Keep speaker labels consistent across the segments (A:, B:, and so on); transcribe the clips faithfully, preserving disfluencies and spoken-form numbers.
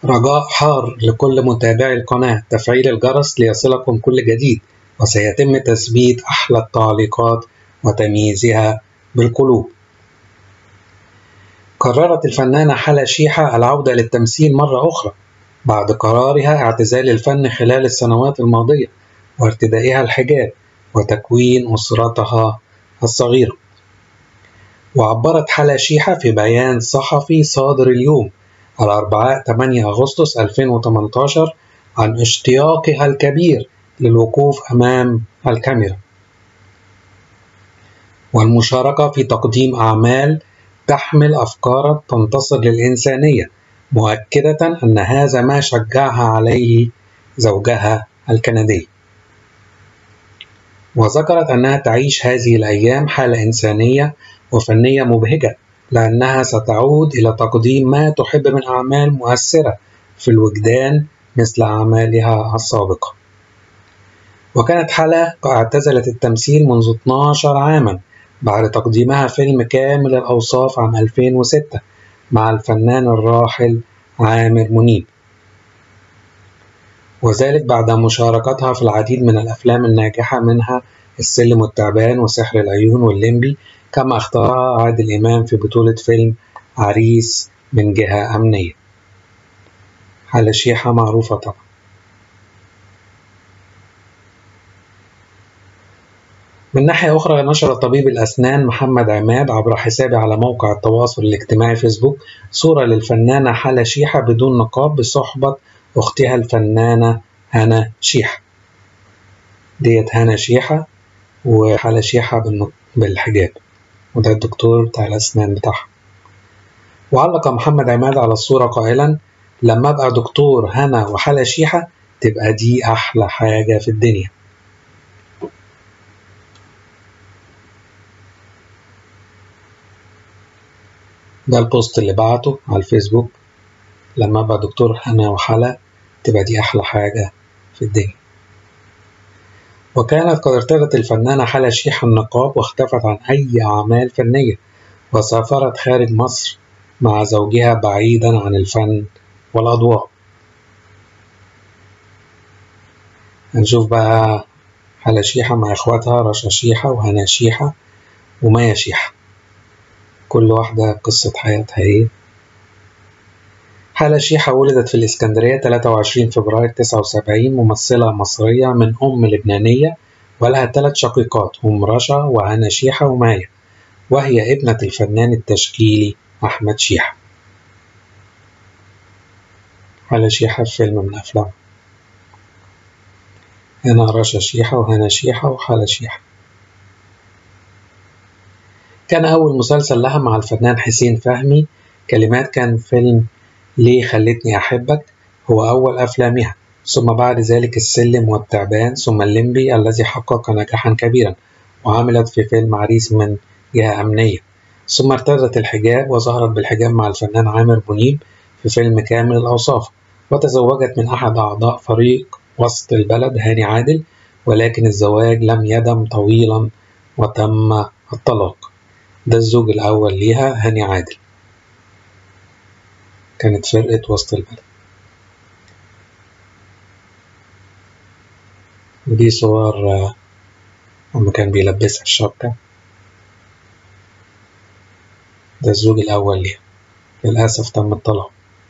A: رجاء حار لكل متابعي القناة تفعيل الجرس ليصلكم كل جديد، وسيتم تثبيت أحلى التعليقات وتمييزها بالقلوب. قررت الفنانة حلا شيحة العودة للتمثيل مرة أخرى بعد قرارها اعتزال الفن خلال السنوات الماضية وارتدائها الحجاب وتكوين أسرتها الصغيرة. وعبرت حلا شيحة في بيان صحفي صادر اليوم الأربعاء ثمانية أغسطس ألفين وثمانية عشر عن اشتياقها الكبير للوقوف أمام الكاميرا والمشاركة في تقديم أعمال تحمل أفكارا تنتصر للإنسانية، مؤكدة أن هذا ما شجعها عليه زوجها الكندي. وذكرت أنها تعيش هذه الأيام حالة إنسانية وفنية مبهجة، لأنها ستعود إلى تقديم ما تحب من أعمال مؤثرة في الوجدان مثل أعمالها السابقة. وكانت حلا اعتزلت التمثيل منذ اثني عشر عاما بعد تقديمها فيلم كامل الأوصاف عام ألفين وستة مع الفنان الراحل عامر منيب، وذلك بعد مشاركتها في العديد من الأفلام الناجحة منها السلم والتعبان وسحر العيون والليمبي، كما اختارها عادل إمام في بطولة فيلم عريس من جهة أمنية. حلا شيحة معروفة طبعا. من ناحية أخرى، نشر طبيب الأسنان محمد عماد عبر حسابه على موقع التواصل الاجتماعي فيسبوك صورة للفنانة حلا شيحة بدون نقاب بصحبة أختها الفنانة هنا شيحة. ديت هنا شيحة وحلا شيحة بالحجاب، وده الدكتور بتاع الأسنان بتاعها. وعلق محمد عماد على الصورة قائلا: لما أبقى دكتور هنا وحلا شيحة تبقى دي أحلى حاجة في الدنيا. ده البوست اللي بعته على الفيسبوك: لما أبقى دكتور هنا وحلا تبقى دي أحلى حاجة في الدنيا. وكانت قد ارتدت الفنانة حلا شيحة النقاب واختفت عن أي أعمال فنية، وسافرت خارج مصر مع زوجها بعيدا عن الفن والأضواء. هنشوف بقى حلا شيحة مع إخواتها رشا شيحة وهنا شيحة ومايا شيحة، كل واحدة قصة حياتها إيه. حلا شيحة ولدت في الإسكندرية ثلاثة وعشرين فبراير تسعة وسبعين، ممثلة مصرية من أم لبنانية، ولها ثلاث شقيقات هم رشا وهنا شيحة ومايا، وهي ابنة الفنان التشكيلي أحمد شيحة. حلا شيحة في فيلم من أفلام. هنا رشا شيحة وهنا شيحة وحلا شيحة. كان أول مسلسل لها مع الفنان حسين فهمي كلمات كان فيلم ليه خلتني أحبك، هو أول أفلامها، ثم بعد ذلك السلم والتعبان، ثم الليمبي الذي حقق نجاحا كبيرا، وعملت في فيلم عريس من جهة أمنية، ثم ارتدت الحجاب وظهرت بالحجاب مع الفنان عامر منيب في فيلم كامل الأوصاف، وتزوجت من أحد أعضاء فريق وسط البلد هاني عادل، ولكن الزواج لم يدم طويلا وتم الطلاق. ده الزوج الأول ليها هاني عادل، كانت فرقة وسط البلد. ودي صور لما كان بيلبسها الشبكة. ده الزوج الأول ليها، للأسف تم الطلاق.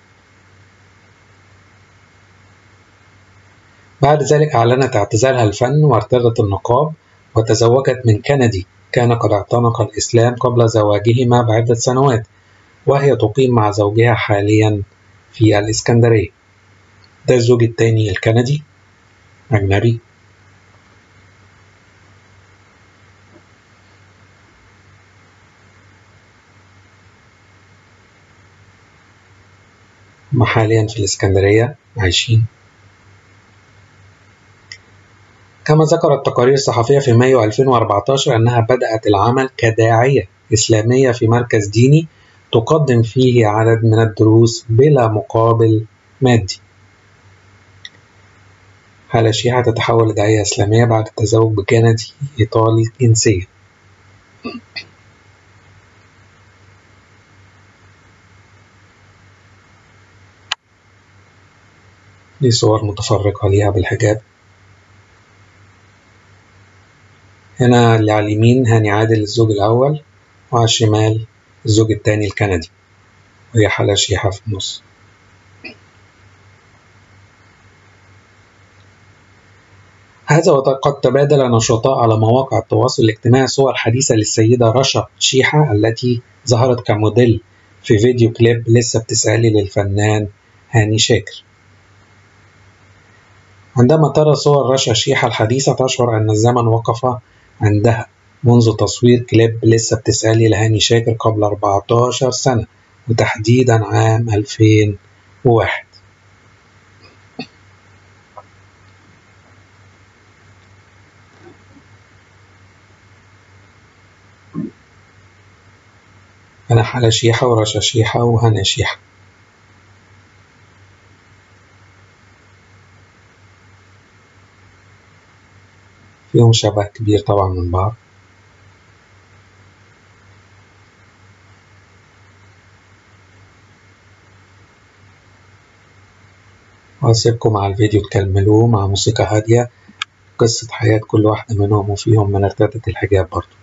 A: بعد ذلك أعلنت اعتزالها الفن وارتدت النقاب، وتزوجت من كندي كان قد اعتنق الإسلام قبل زواجهما بعدة سنوات، وهي تقيم مع زوجها حاليا في الإسكندرية. ده الزوج الثاني الكندي أجنبي. هم حاليا في الإسكندرية عايشين. كما ذكرت تقارير صحفية في مايو ألفين وأربعة عشر أنها بدأت العمل كداعية إسلامية في مركز ديني تقدم فيه عدد من الدروس بلا مقابل مادي. حلا شيحة تتحول لداعية إسلامية بعد التزوج بكندي إيطالي الجنسية. دي صور متفرقة ليها بالحجاب. هنا اللي على اليمين هاني عادل الزوج الأول، وعلى الشمال الزوج الثاني الكندي، وهي حلا شيحة في النص. هذا وقد تبادل نشطاء على مواقع التواصل الاجتماعي صور حديثة للسيدة رشا شيحة التي ظهرت كموديل في فيديو كليب لسه بتسألي للفنان هاني شاكر. عندما ترى صور رشا شيحة الحديثة تشعر أن الزمن وقف عندها منذ تصوير كليب لسه بتسألي لهاني شاكر قبل أربعة عشر سنة، وتحديدا عام ألفين وواحد. أنا حلا شيحة ورشا شيحة وهنا شيحة. فيهم شبه كبير طبعا من بعض. وأسيبكم مع الفيديو تكملوه مع موسيقى هادية قصة حياة كل واحدة منهم، وفيهم من ارتدت الحجاب برضو.